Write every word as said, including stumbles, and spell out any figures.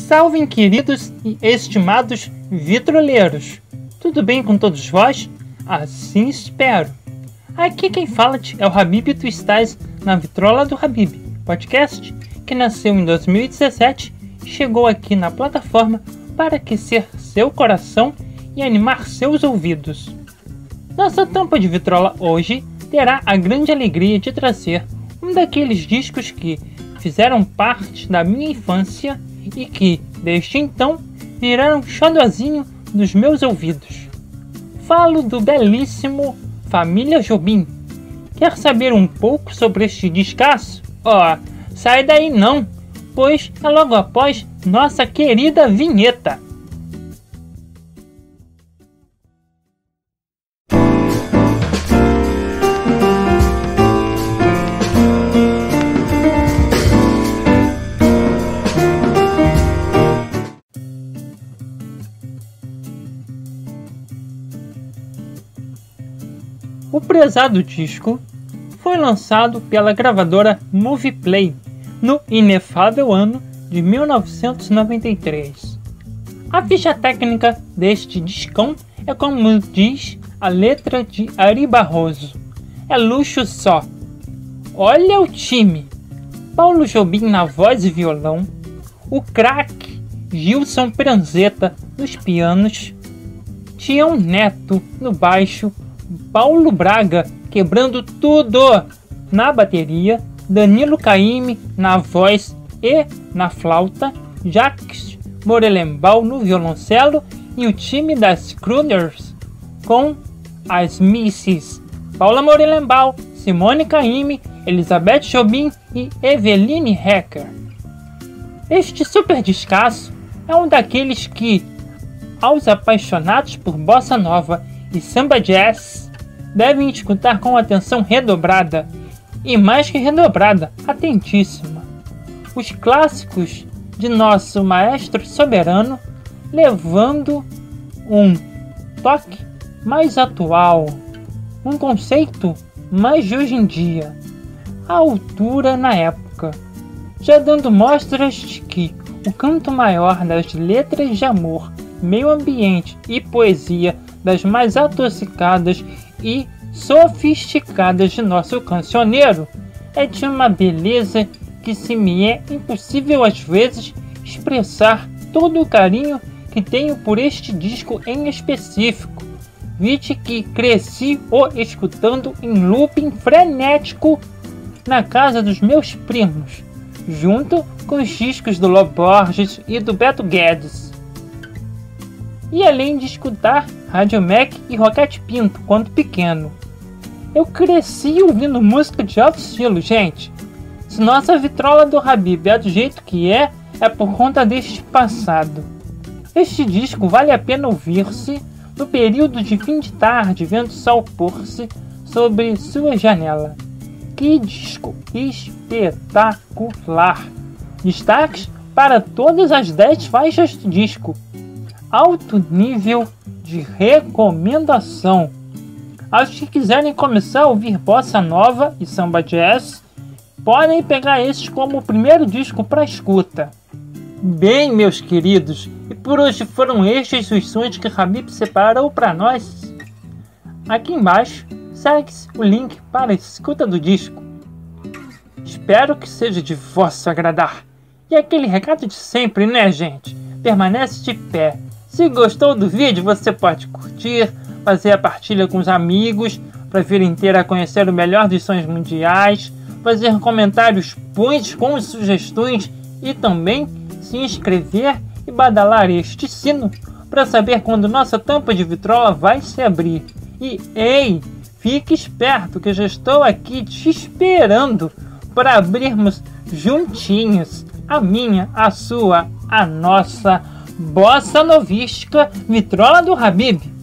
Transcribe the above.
Salve, queridos e estimados vitroleiros! Tudo bem com todos vós? Assim espero! Aqui quem fala é o Habib Twistais na Vitrola do Habib, podcast que nasceu em dois mil e dezessete e chegou aqui na plataforma para aquecer seu coração e animar seus ouvidos. Nossa tampa de vitrola hoje terá a grande alegria de trazer um daqueles discos que fizeram parte da minha infância e que, desde então, viraram xodózinho dos meus ouvidos. Falo do belíssimo Família Jobim. Quer saber um pouco sobre este descasso? Ó, oh, sai daí não, pois é logo após nossa querida vinheta. O prezado disco foi lançado pela gravadora Movieplay no inefável ano de mil novecentos e noventa e três. A ficha técnica deste discão é como diz a letra de Ari Barroso: é luxo só. Olha o time: Paulo Jobim na voz e violão, o craque Gilson Pranzeta nos pianos, Tião Neto no baixo, Paulo Braga quebrando tudo na bateria, Danilo Caymmi na voz e na flauta, Jacques Morelenbaum no violoncelo e o time das Crooners com as misses Paula Morelenbaum, Simone Caymmi, Elizabeth Jobim e Eveline Hecker. Este super descasso é um daqueles que, aos apaixonados por bossa nova e samba jazz, devem escutar com atenção redobrada, e mais que redobrada, atentíssima. Os clássicos de nosso maestro soberano, levando um toque mais atual, um conceito mais de hoje em dia, à altura na época, já dando mostras de que o canto maior das letras de amor, meio ambiente e poesia das mais adocicadas e sofisticadas de nosso cancioneiro é de uma beleza que se me é impossível às vezes expressar todo o carinho que tenho por este disco em específico, vide que cresci o escutando em looping frenético na casa dos meus primos, junto com os discos do Lobo Borges e do Beto Guedes. E além de escutar Rádio Mac e Roquete Pinto quando pequeno, eu cresci ouvindo música de alto estilo, gente. Se nossa vitrola do Habib é do jeito que é, é por conta deste passado. Este disco vale a pena ouvir-se no período de fim de tarde, vendo o sol pôr-se sobre sua janela. Que disco espetacular! Destaques para todas as dez faixas do disco. Alto nível de recomendação. Aos que quiserem começar a ouvir bossa nova e samba jazz, podem pegar esses como o primeiro disco para escuta. Bem, meus queridos, e por hoje foram estes os sons que Habib separou para nós. Aqui embaixo segue-se o link para a escuta do disco. Espero que seja de vosso agradar. E aquele recado de sempre, né, gente? Permanece de pé. Se gostou do vídeo, você pode curtir, fazer a partilha com os amigos, para vir inteiro a conhecer o melhor dos sons mundiais, fazer comentários bons com sugestões e também se inscrever e badalar este sino para saber quando nossa tampa de vitrola vai se abrir. E ei, fique esperto que eu já estou aqui te esperando para abrirmos juntinhos a minha, a sua, a nossa bossa novística vitrola do Habib.